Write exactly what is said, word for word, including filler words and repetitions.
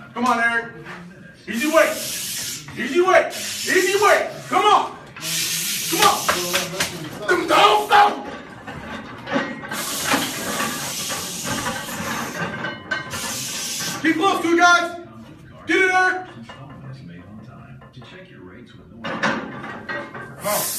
Come on, Eric. Easy weight. Easy weight. Easy weight. Come on. Come on. Don't stop. Keep close to it, guys. Get it, Eric. Come on.